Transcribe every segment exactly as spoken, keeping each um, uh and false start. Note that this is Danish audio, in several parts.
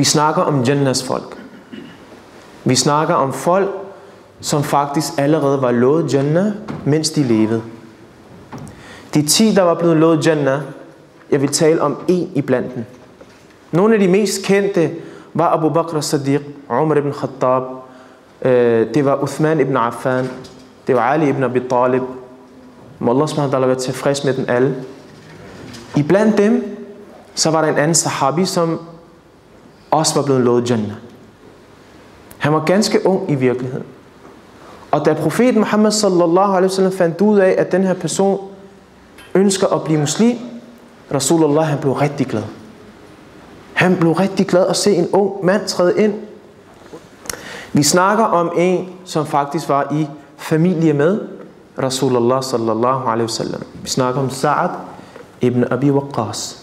snakker om Jannas folk. Vi snakker om folk, som faktisk allerede var lovet Jannah, mens de levede. De ti, der var blevet lovet Jannah, jeg vil tale om en i blandt dem. Nogle af de mest kendte var Abu Bakr as-Siddiq, Umar ibn Khattab, det var Uthman ibn Affan, det var Ali ibn Abi Talib. Må Allah subhanahu wa ta'ala være tilfreds med dem alle. I blandt dem, så var der en anden sahabi, som også var blevet lovet Jannah. Han var ganske ung i virkeligheden. Og da profeten Muhammad sallallahu alaihi wasallam fandt ud af, at den her person ønsker at blive muslim, Rasulullah, han blev rigtig glad. Han blev rigtig glad at se en ung mand træde ind. Vi snakker om en, som faktisk var i familie med Rasulullah sallallahu alaihi wasallam. Vi snakker om Sa'ad ibn Abi Waqqas.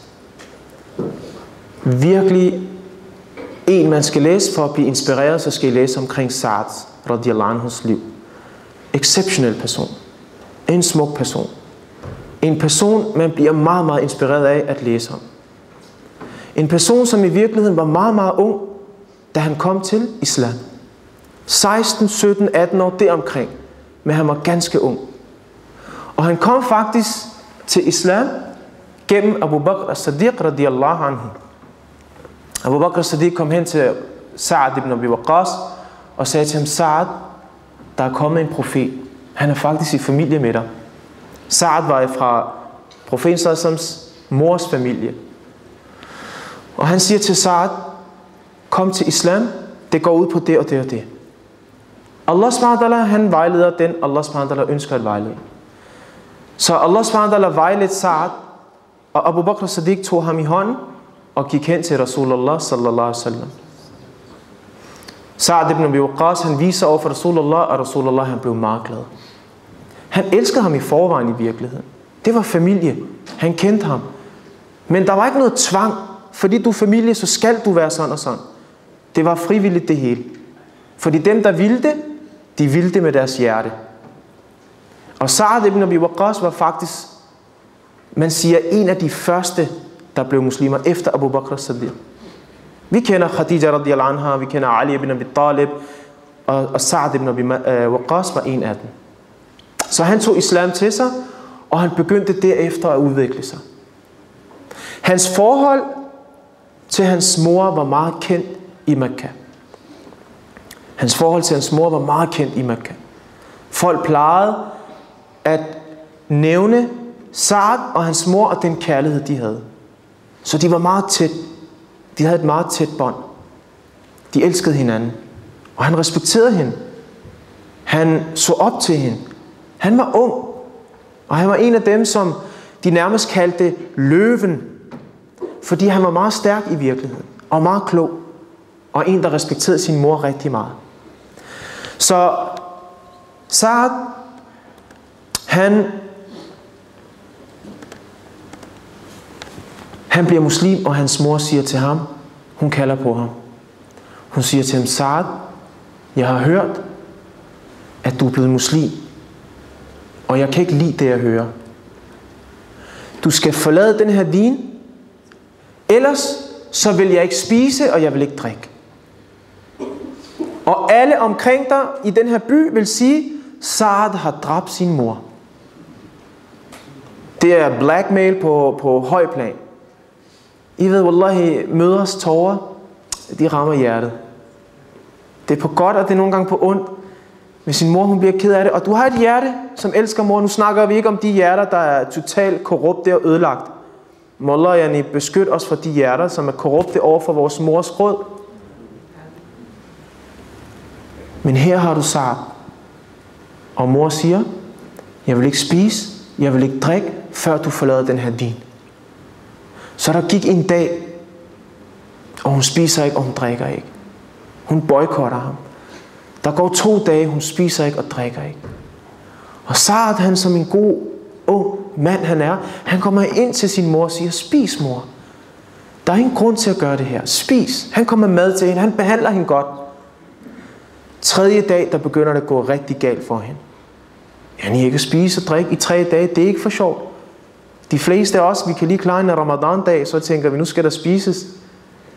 Virkelig en, man skal læse for at blive inspireret, så skal I læse omkring Sa'ad radiyallahu anhus liv. Exceptionel person. En smuk person. En person, man bliver meget, meget inspireret af at læse om. En person, som i virkeligheden var meget, meget ung, da han kom til islam. seksten, sytten, atten år deromkring. Men han var ganske ung. Og han kom faktisk til islam gennem Abu Bakr as-Siddiq radiyallahu anhu. Abu Bakr as-Siddiq kom hen til Sa'ad ibn Abi Waqqas og sagde til ham: Sa'ad, der er kommet en profet. Han er faktisk i familie med dig. Sa'ad var fra profeten Sassams mors familie. Og han siger til Sa'ad: kom til islam, det går ud på det og det og det. Allah subhanahu wa ta'ala, han vejleder den, Allah subhanahu wa ta'ala ønsker at vejlede. Så Allah subhanahu wa ta'ala vejledte Sa'ad, og Abu Bakr as-Siddiq tog ham i hånden og gik hen til Rasulullah sallallahu alaihi wasallam. Sa'ad ibn Abi Waqqas, han viser over for Rasulullah, og Rasulullah, han blev meget glad. Han elskede ham i forvejen i virkeligheden. Det var familie. Han kendte ham. Men der var ikke noget tvang. Fordi du er familie, så skal du være sådan og sådan. Det var frivilligt det hele. Fordi dem, der ville det, de ville det med deres hjerte. Og Sa'ad ibn Abi Waqqas var faktisk, man siger, en af de første, der blev muslimer efter Abu Bakr as-Siddiq. Vi kender Khadija radiyallahu anha, vi kender Ali ibn Abi Talib, og, og Sa'ad ibn Abi Waqqas var en af dem. Så han tog islam til sig, og han begyndte derefter at udvikle sig. Hans forhold til hans mor var meget kendt i Mekka. Hans forhold til hans mor var meget kendt i Mekka. Folk plejede at nævne Sa'ad og hans mor og den kærlighed, de havde. Så de var meget tæt. De havde et meget tæt bånd. De elskede hinanden. Og han respekterede hende. Han så op til hende. Han var ung. Og han var en af dem, som de nærmest kaldte løven. Fordi han var meget stærk i virkeligheden. Og meget klog. Og en, der respekterede sin mor rigtig meget. Så Sa'ad, han, han bliver muslim, og hans mor siger til ham, hun kalder på ham. Hun siger til ham: Sa'ad, jeg har hørt, at du er blevet muslim. Og jeg kan ikke lide det, jeg hører. Du skal forlade den her din. Ellers så vil jeg ikke spise, og jeg vil ikke drikke. Og alle omkring dig i den her by vil sige: Sa'ad har dræbt sin mor. Det er blackmail på, på høj plan. I ved, wallahi, mødres tårer, de rammer hjertet. Det er på godt, og det er nogle gange på ondt. Hvis sin mor, hun bliver ked af det. Og du har et hjerte, som elsker mor. Nu snakker vi ikke om de hjerter, der er totalt korrupte og ødelagt. Må Allah beskytte os for de hjerter, som er korrupte over for vores mors råd. Men her har du Sa'ad. Og mor siger: jeg vil ikke spise, jeg vil ikke drikke, før du forlader den her din. Så der gik en dag, og hun spiser ikke, og hun drikker ikke. Hun boykotter ham. Der går to dage, hun spiser ikke og drikker ikke. Og Sa'ad, han som en god, ung mand han er, han kommer ind til sin mor og siger: spis, mor. Der er ingen grund til at gøre det her. Spis. Han kommer mad til hende, han behandler hende godt. Tredje dag, der begynder det at gå rigtig galt for hende. Han ikke spise og drikke i tre dage, det er ikke for sjovt. De fleste af os, vi kan lige klare en ramadan-dag, så tænker vi, nu skal der spises.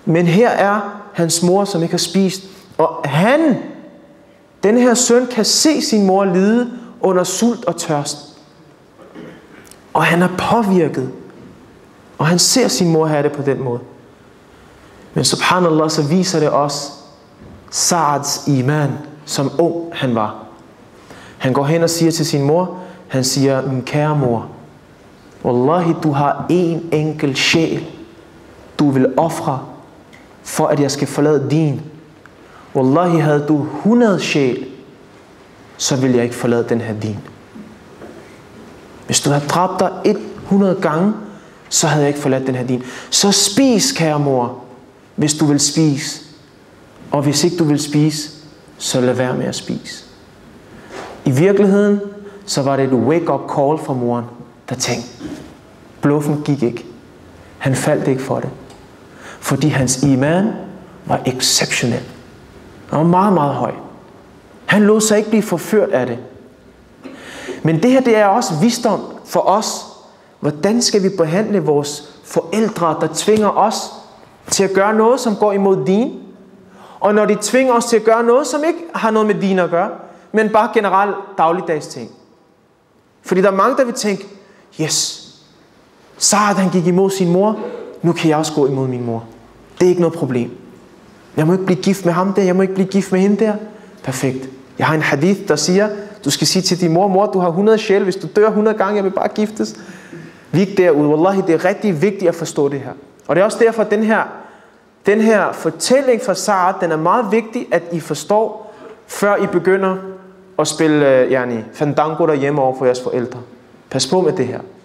Men her er hans mor, som ikke har spist. Og han, den her søn, kan se sin mor lide under sult og tørst. Og han er påvirket. Og han ser sin mor have det på den måde. Men subhanallah, så viser det også Sa'ds iman, som ung han var. Han går hen og siger til sin mor, han siger, min kære mor, wallahi, du har en enkelt sjæl, du vil ofre, for at jeg skal forlade din. Wallahi, havde du hundrede sjæl, så vil jeg ikke forlade den her din. Hvis du havde dræbt dig hundrede gange, så havde jeg ikke forladt den her din. Så spis, kære mor, hvis du vil spise. Og hvis ikke du vil spise, så lad være med at spise. I virkeligheden, så var det et wake-up call fra moren, der tænkte, bluffen gik ikke. Han faldt ikke for det. Fordi hans iman var exceptionel. Han var meget, meget høj. Han lod sig ikke blive forført af det. Men det her, det er også visdom for os. Hvordan skal vi behandle vores forældre, der tvinger os til at gøre noget, som går imod din? Og når de tvinger os til at gøre noget, som ikke har noget med din at gøre, men bare generelt dagligdags ting. Fordi der er mange, der vil tænke, yes, Sa'd han gik imod sin mor, nu kan jeg også gå imod min mor. Det er ikke noget problem. Jeg må ikke blive gift med ham der, jeg må ikke blive gift med hende der. Perfekt. Jeg har en hadith, der siger, du skal sige til din mor, mor, du har hundrede sjæl, hvis du dør hundrede gange, jeg vil bare giftes. Vi er ikke derude. Wallahi, det er rigtig vigtigt at forstå det her. Og det er også derfor, at den her, den her fortælling fra Sa'd, den er meget vigtig, at I forstår, før I begynder at spille uh, yani, fandango derhjemme over for jeres forældre. Pas på med det her.